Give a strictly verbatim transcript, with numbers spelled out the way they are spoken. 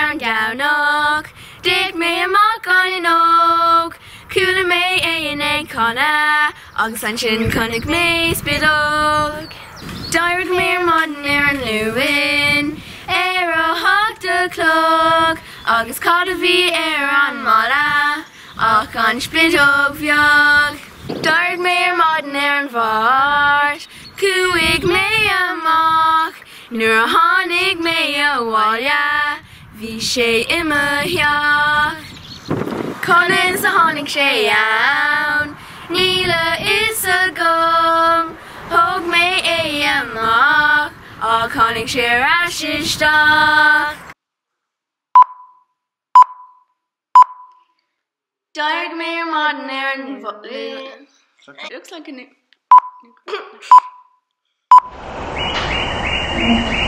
an gawnok, Dick me a mock on an oak, Cooler me a an egg conna, Agus an chin conic me spidog. Direct me a modern air an lewin, Aero hawk the cloak, Agus caught a v air on mala, Och an spidog viog. Direct me a modern air an vart, Cooig me a mock, Nur a honig me a walya, Vi she imma hiach. Collins a honig she yawn, Neela is a gum, Hog me a a mock, All honig she rashish stock. Direct me a modern air and it looks like a new.